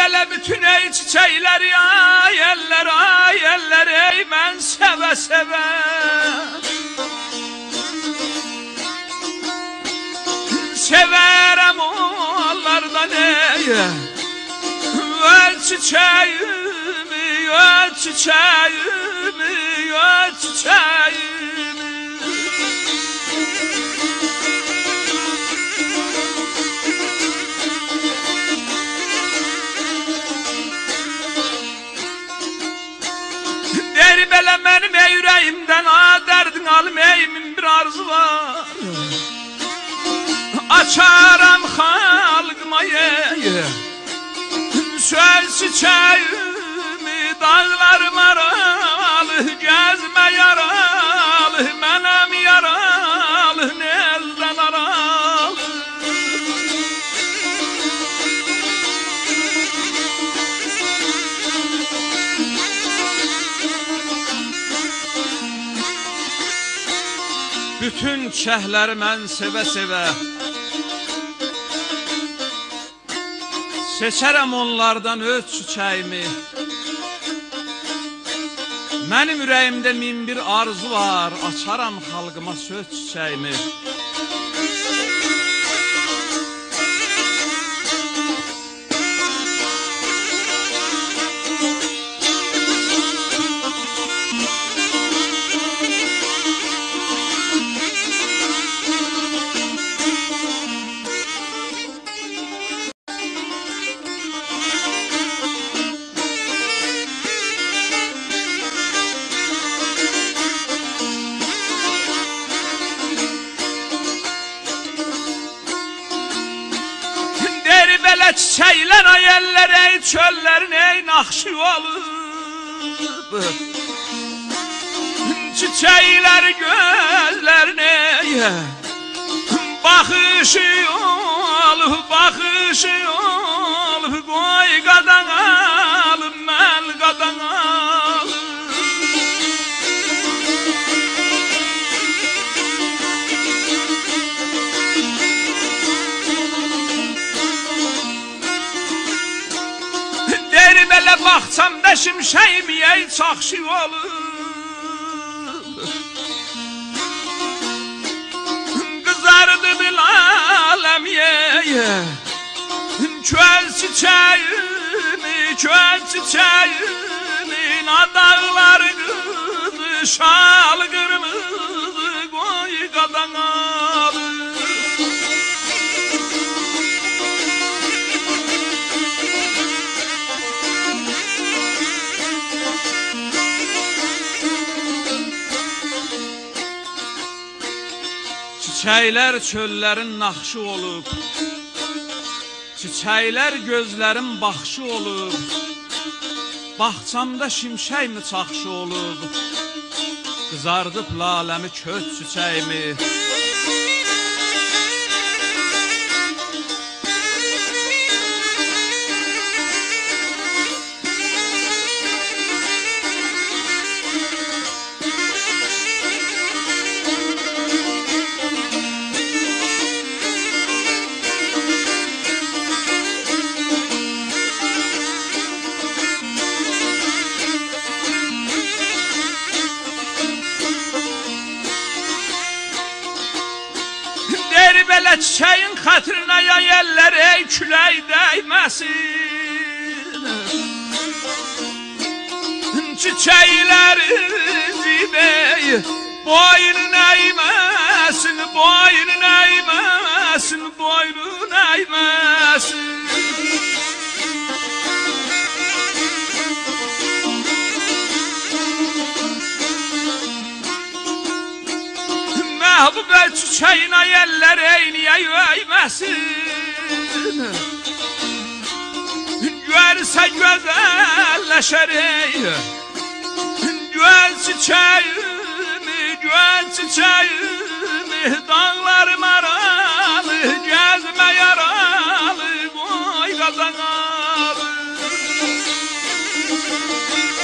belə bütün ey çiçekler ay eller ey ben seve seve severem onlardan ey öl çiçeğimi öl çiçeğimi öl çiçeğimi. Der belə mənim ey ürəyimdən dərdin alım eymin bir arzu var. Açaram xalqıma söz çiçeğimi dağlarım aralı gezme yaralı mənim yaralı eldən aralı. Bütün çiçəkləri mən sevə-sevə seçərəm onlardan öz çiçeğimi. Mənim ürəyimdə min bir arzu var, açaram xalqıma söz çiçeğimi. Belə çiçəklər ay eller ey çöllərin ey naxşı olub. Çiçəklər gözlərin ey baxışı olub baxışı olub qoy qadan alım mən qadan alım. Belə baxçamda şimşəyim ey çaxşı olub. Qızardı bil aləm çöl çiçeğimi çöl çiçeğimi dağlar qızı şal qırmızı qoy qadan alım. Çiçəklər çöllərin naxşı olub. Çiçəklər gözlərin baxışı olub. Baxçamda şimşək mi çaxşı olub. Qızardıb laləmi köç çiçəyimi. Belə çiçəyin xətrinə ya yerlər ey külək dəyməsin. Çiçəklərin zibey boynun əyməsin, boynun əyməsin, boynun əyməsin. Məhbubə çiçəyinə yerlər eyniyə yöyməsin. Görsə gözəlləşər ey göl çiçəyimi, göl çiçəyimi dağlarım aralı gezmə yaralı qoy qazanalı.